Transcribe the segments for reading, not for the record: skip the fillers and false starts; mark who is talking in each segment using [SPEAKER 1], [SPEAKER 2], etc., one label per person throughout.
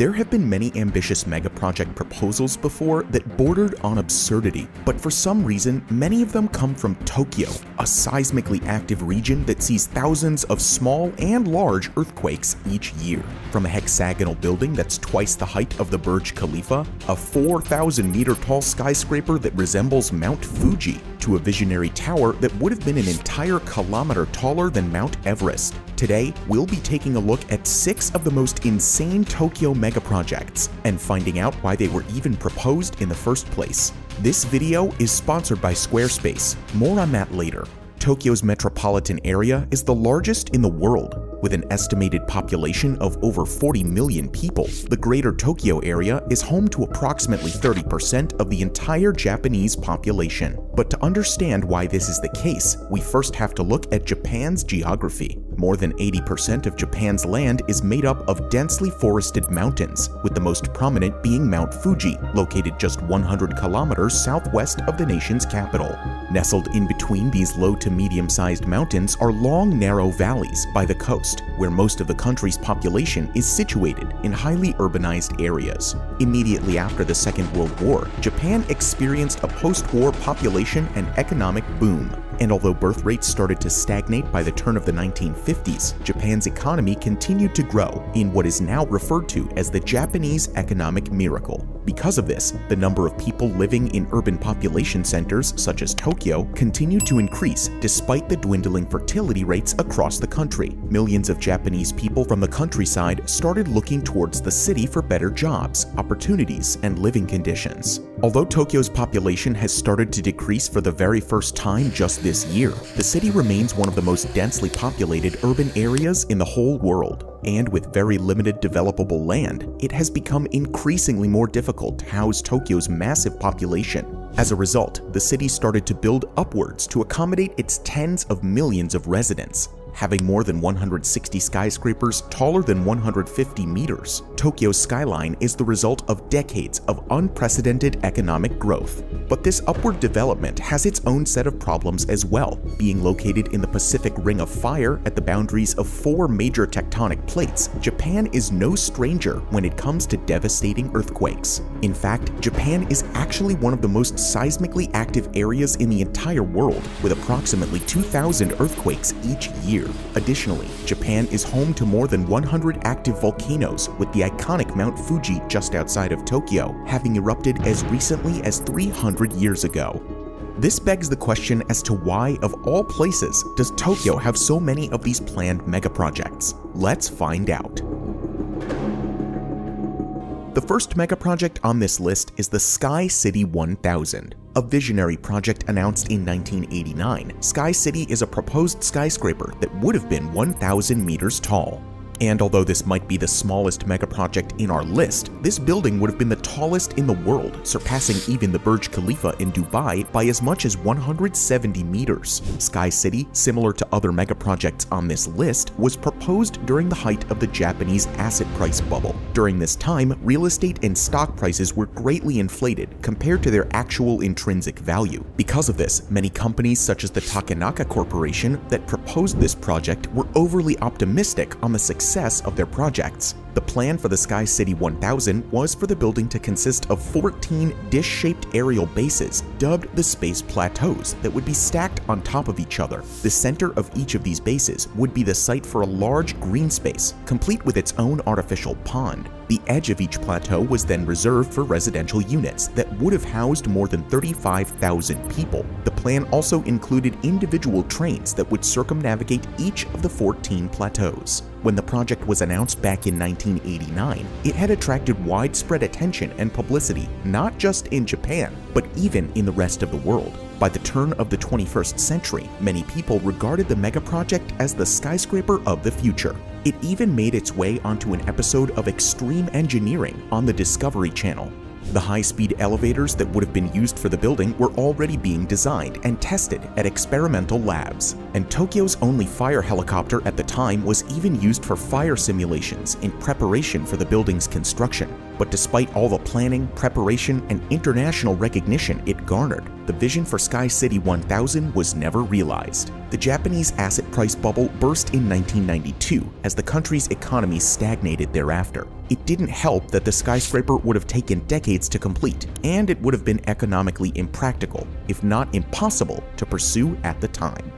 [SPEAKER 1] There have been many ambitious megaproject proposals before that bordered on absurdity, but for some reason, many of them come from Tokyo, a seismically active region that sees thousands of small and large earthquakes each year. From a hexagonal building that's twice the height of the Burj Khalifa, a 4,000-meter tall skyscraper that resembles Mount Fuji, to a visionary tower that would have been an entire kilometer taller than Mount Everest. Today, we'll be taking a look at 6 of the most insane Tokyo megaprojects and finding out why they were even proposed in the first place. This video is sponsored by Squarespace. More on that later. Tokyo's metropolitan area is the largest in the world. With an estimated population of over 40 million people, the Greater Tokyo area is home to approximately 30% of the entire Japanese population. But to understand why this is the case, we first have to look at Japan's geography. More than 80% of Japan's land is made up of densely forested mountains, with the most prominent being Mount Fuji, located just 100 kilometers southwest of the nation's capital. Nestled in between these low to medium-sized mountains are long, narrow valleys by the coast, where most of the country's population is situated in highly urbanized areas. Immediately after the Second World War, Japan experienced a post-war population and economic boom. And although birth rates started to stagnate by the turn of the 1950s, Japan's economy continued to grow in what is now referred to as the Japanese economic miracle. Because of this, the number of people living in urban population centers such as Tokyo continued to increase despite the dwindling fertility rates across the country. Millions of Japanese people from the countryside started looking towards the city for better jobs, opportunities, and living conditions. Although Tokyo's population has started to decrease for the very first time just this year, the city remains one of the most densely populated urban areas in the whole world. And with very limited developable land, it has become increasingly more difficult to house Tokyo's massive population. As a result, the city started to build upwards to accommodate its tens of millions of residents. Having more than 160 skyscrapers taller than 150 meters, Tokyo's skyline is the result of decades of unprecedented economic growth. But this upward development has its own set of problems as well. Being located in the Pacific Ring of Fire at the boundaries of 4 major tectonic plates, Japan is no stranger when it comes to devastating earthquakes. In fact, Japan is actually one of the most seismically active areas in the entire world, with approximately 2,000 earthquakes each year. Additionally, Japan is home to more than 100 active volcanoes, with the iconic Mount Fuji just outside of Tokyo having erupted as recently as 300 years ago. This begs the question as to why, of all places, does Tokyo have so many of these planned megaprojects? Let's find out. The first megaproject on this list is the Sky City 1000. A visionary project announced in 1989, Sky City is a proposed skyscraper that would have been 1,000 meters tall. And although this might be the smallest megaproject in our list, this building would have been the tallest in the world, surpassing even the Burj Khalifa in Dubai by as much as 170 meters. Sky City, similar to other megaprojects on this list, was proposed during the height of the Japanese asset price bubble. During this time, real estate and stock prices were greatly inflated compared to their actual intrinsic value. Because of this, many companies such as the Takenaka Corporation that proposed this project were overly optimistic on the success of their projects. The plan for the Sky City 1000 was for the building to consist of 14 dish-shaped aerial bases dubbed the Space Plateaus that would be stacked on top of each other. The center of each of these bases would be the site for a large green space, complete with its own artificial pond. The edge of each plateau was then reserved for residential units that would have housed more than 35,000 people. The plan also included individual trains that would circumnavigate each of the 14 plateaus. When the project was announced back in 1989, it had attracted widespread attention and publicity, not just in Japan, but even in the rest of the world. By the turn of the 21st century, many people regarded the megaproject as the skyscraper of the future. It even made its way onto an episode of Extreme Engineering on the Discovery Channel. The high-speed elevators that would have been used for the building were already being designed and tested at experimental labs. And Tokyo's only fire helicopter at the time was even used for fire simulations in preparation for the building's construction. But despite all the planning, preparation, and international recognition it garnered, the vision for Sky City 1000 was never realized. The Japanese asset price bubble burst in 1992 as the country's economy stagnated thereafter. It didn't help that the skyscraper would have taken decades to complete, and it would have been economically impractical, if not impossible, to pursue at the time.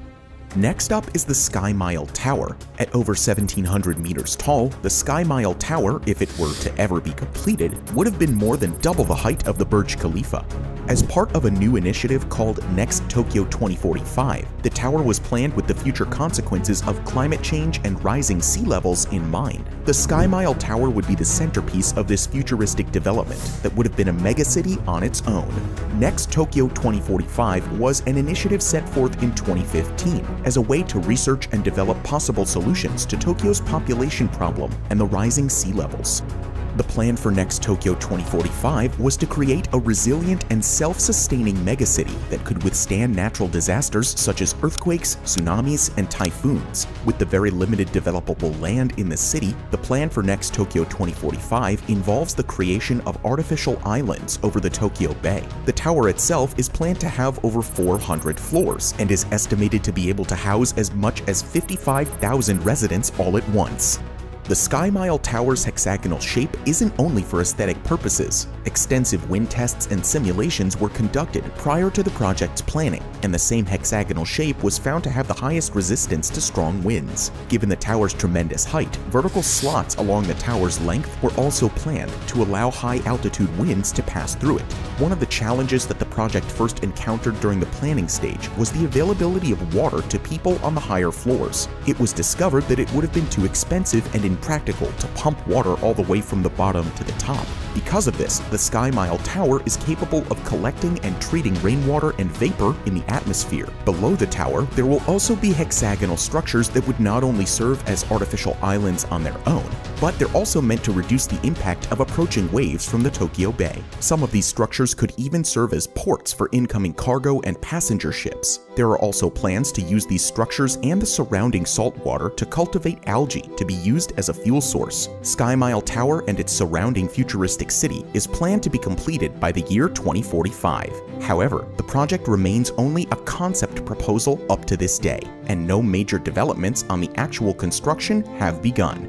[SPEAKER 1] Next up is the Sky Mile Tower. At over 1,700 meters tall, the Sky Mile Tower, if it were to ever be completed, would have been more than double the height of the Burj Khalifa. As part of a new initiative called Next Tokyo 2045, the tower was planned with the future consequences of climate change and rising sea levels in mind. The Sky Mile Tower would be the centerpiece of this futuristic development that would have been a megacity on its own. Next Tokyo 2045 was an initiative set forth in 2015 as a way to research and develop possible solutions to Tokyo's population problem and the rising sea levels. The plan for Next Tokyo 2045 was to create a resilient and self-sustaining megacity that could withstand natural disasters such as earthquakes, tsunamis, and typhoons. With the very limited developable land in the city, the plan for Next Tokyo 2045 involves the creation of artificial islands over the Tokyo Bay. The tower itself is planned to have over 400 floors and is estimated to be able to house as much as 55,000 residents all at once. The Sky Mile Tower's hexagonal shape isn't only for aesthetic purposes. Extensive wind tests and simulations were conducted prior to the project's planning, and the same hexagonal shape was found to have the highest resistance to strong winds. Given the tower's tremendous height, vertical slots along the tower's length were also planned to allow high-altitude winds to pass through it. One of the challenges that the project first encountered during the planning stage was the availability of water to people on the higher floors. It was discovered that it would have been too expensive and impractical to pump water all the way from the bottom to the top. Because of this, the Sky Mile Tower is capable of collecting and treating rainwater and vapor in the atmosphere. Below the tower, there will also be hexagonal structures that would not only serve as artificial islands on their own, but they're also meant to reduce the impact of approaching waves from the Tokyo Bay. Some of these structures could even serve as ports for incoming cargo and passenger ships. There are also plans to use these structures and the surrounding salt water to cultivate algae to be used as a fuel source. Sky Mile Tower and its surrounding futuristic city is planned to be completed by the year 2045. However, the project remains only a concept proposal up to this day, and no major developments on the actual construction have begun.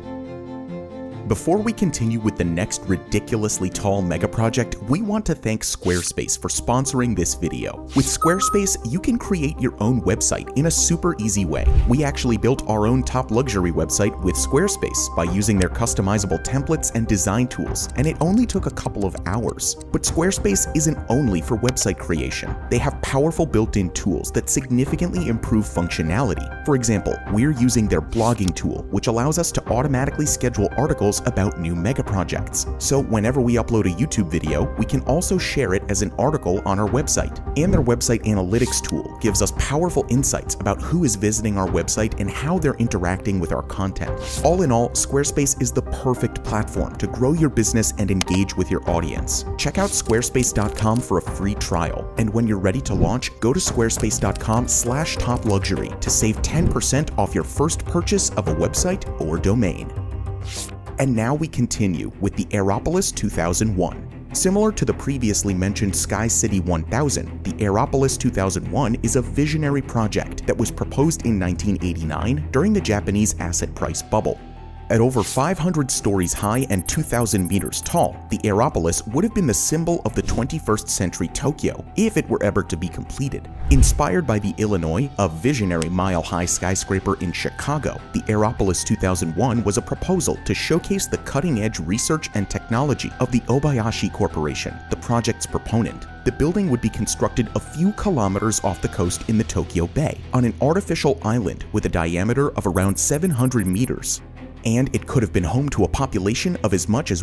[SPEAKER 1] Before we continue with the next ridiculously tall mega project, we want to thank Squarespace for sponsoring this video. With Squarespace, you can create your own website in a super easy way. We actually built our own top luxury website with Squarespace by using their customizable templates and design tools, and it only took a couple of hours. But Squarespace isn't only for website creation. They have powerful built-in tools that significantly improve functionality. For example, we're using their blogging tool, which allows us to automatically schedule articles about new mega projects. So whenever we upload a YouTube video, we can also share it as an article on our website. And their website analytics tool gives us powerful insights about who is visiting our website and how they're interacting with our content. All in all, Squarespace is the perfect platform to grow your business and engage with your audience. Check out squarespace.com for a free trial. And when you're ready to launch, go to squarespace.com/topluxury to save 10% off your first purchase of a website or domain. And now we continue with the Aeropolis 2001. Similar to the previously mentioned Sky City 1000, the Aeropolis 2001 is a visionary project that was proposed in 1989 during the Japanese asset price bubble. At over 500 stories high and 2,000 meters tall, the Aeropolis would have been the symbol of the 21st century Tokyo if it were ever to be completed. Inspired by the Illinois, a visionary mile-high skyscraper in Chicago, the Aeropolis 2001 was a proposal to showcase the cutting-edge research and technology of the Obayashi Corporation, the project's proponent. The building would be constructed a few kilometers off the coast in the Tokyo Bay, on an artificial island with a diameter of around 700 meters. And it could have been home to a population of as much as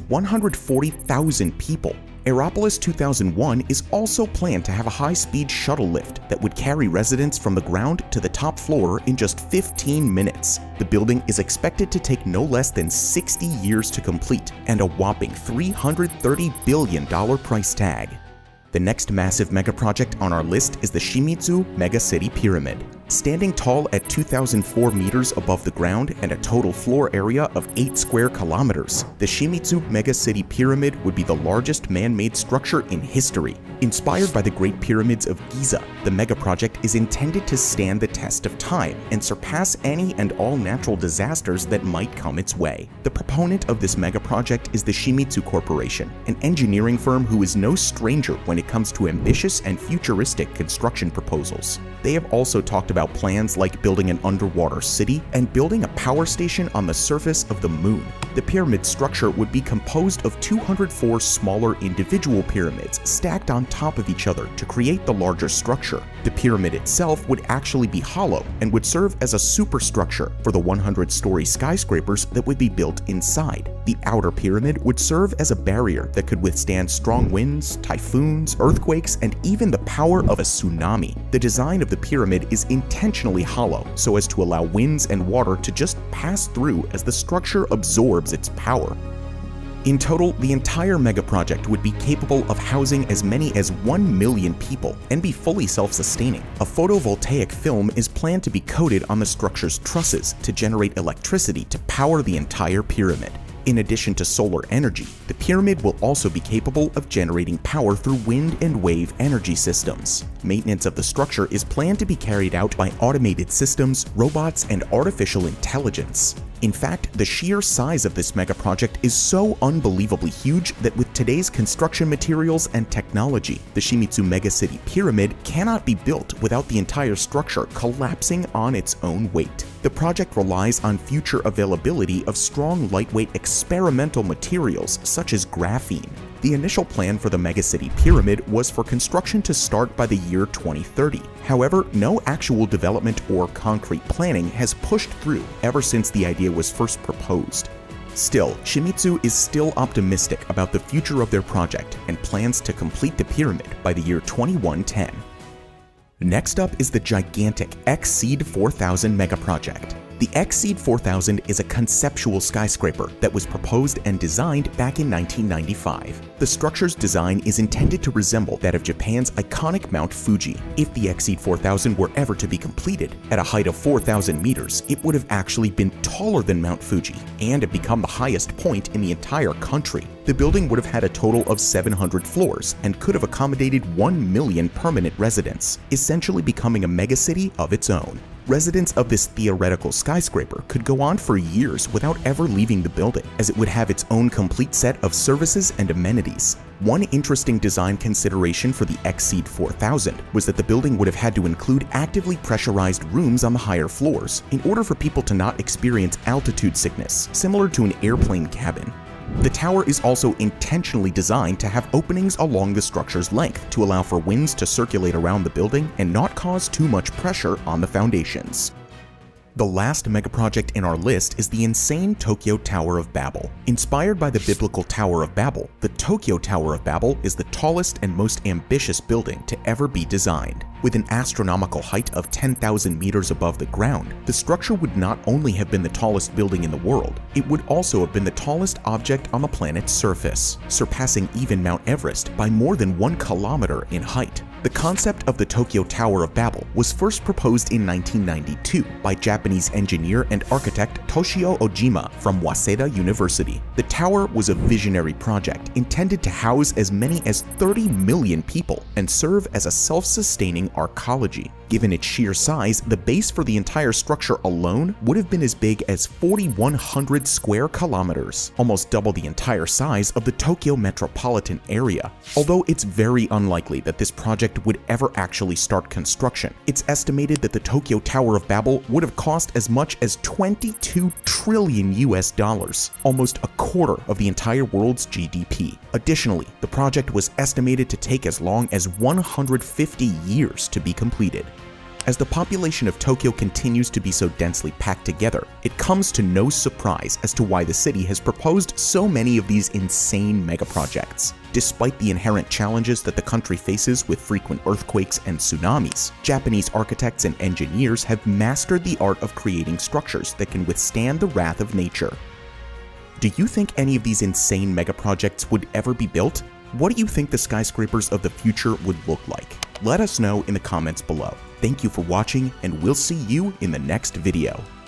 [SPEAKER 1] 140,000 people. Aeropolis 2001 is also planned to have a high-speed shuttle lift that would carry residents from the ground to the top floor in just 15 minutes. The building is expected to take no less than 60 years to complete and a whopping $330 billion price tag. The next massive mega project on our list is the Shimizu Mega City Pyramid. Standing tall at 2,004 meters above the ground and a total floor area of 8 square kilometers, the Shimizu Megacity Pyramid would be the largest man-made structure in history. Inspired by the Great Pyramids of Giza, the megaproject is intended to stand the test of time and surpass any and all natural disasters that might come its way. The proponent of this megaproject is the Shimizu Corporation, an engineering firm who is no stranger when it comes to ambitious and futuristic construction proposals. They have also talked about plans like building an underwater city and building a power station on the surface of the moon. The pyramid structure would be composed of 204 smaller individual pyramids stacked on top of each other to create the larger structure. The pyramid itself would actually be hollow and would serve as a superstructure for the 100-story skyscrapers that would be built inside. The outer pyramid would serve as a barrier that could withstand strong winds, typhoons, earthquakes, and even the power of a tsunami. The design of the pyramid is intentionally hollow so as to allow winds and water to just pass through as the structure absorbs its power. In total, the entire megaproject would be capable of housing as many as 1 million people and be fully self-sustaining. A photovoltaic film is planned to be coated on the structure's trusses to generate electricity to power the entire pyramid. In addition to solar energy, the pyramid will also be capable of generating power through wind and wave energy systems. Maintenance of the structure is planned to be carried out by automated systems, robots, and artificial intelligence. In fact, the sheer size of this megaproject is so unbelievably huge that with today's construction materials and technology, the Shimizu Megacity Pyramid cannot be built without the entire structure collapsing on its own weight. The project relies on future availability of strong, lightweight experimental materials such as graphene. The initial plan for the Megacity Pyramid was for construction to start by the year 2030. However, no actual development or concrete planning has pushed through ever since the idea was first proposed. Still, Shimizu is still optimistic about the future of their project and plans to complete the pyramid by the year 2110. Next up is the gigantic Exceed 4000 megaproject. The Exceed 4000 is a conceptual skyscraper that was proposed and designed back in 1995. The structure's design is intended to resemble that of Japan's iconic Mount Fuji. If the Exceed 4000 were ever to be completed, at a height of 4,000 meters, it would have actually been taller than Mount Fuji and have become the highest point in the entire country. The building would have had a total of 700 floors and could have accommodated 1 million permanent residents, essentially becoming a megacity of its own. Residents of this theoretical skyscraper could go on for years without ever leaving the building, as it would have its own complete set of services and amenities. One interesting design consideration for the Exceed 4000 was that the building would have had to include actively pressurized rooms on the higher floors in order for people to not experience altitude sickness, similar to an airplane cabin. The tower is also intentionally designed to have openings along the structure's length to allow for winds to circulate around the building and not cause too much pressure on the foundations. The last megaproject in our list is the insane Tokyo Tower of Babel. Inspired by the biblical Tower of Babel, the Tokyo Tower of Babel is the tallest and most ambitious building to ever be designed. With an astronomical height of 10,000 meters above the ground, the structure would not only have been the tallest building in the world, it would also have been the tallest object on the planet's surface, surpassing even Mount Everest by more than 1 kilometer in height. The concept of the Tokyo Tower of Babel was first proposed in 1992 by Japanese engineer and architect Toshio Ojima from Waseda University. The tower was a visionary project intended to house as many as 30 million people and serve as a self-sustaining arcology. Given its sheer size, the base for the entire structure alone would have been as big as 4,100 square kilometers, almost double the entire size of the Tokyo metropolitan area. Although it's very unlikely that this project would ever actually start construction, it's estimated that the Tokyo Tower of Babel would have cost as much as 22 trillion US dollars, almost a quarter of the entire world's GDP. Additionally, the project was estimated to take as long as 150 years to be completed. As the population of Tokyo continues to be so densely packed together, it comes to no surprise as to why the city has proposed so many of these insane megaprojects. Despite the inherent challenges that the country faces with frequent earthquakes and tsunamis, Japanese architects and engineers have mastered the art of creating structures that can withstand the wrath of nature. Do you think any of these insane megaprojects would ever be built? What do you think the skyscrapers of the future would look like? Let us know in the comments below. Thank you for watching, and we'll see you in the next video.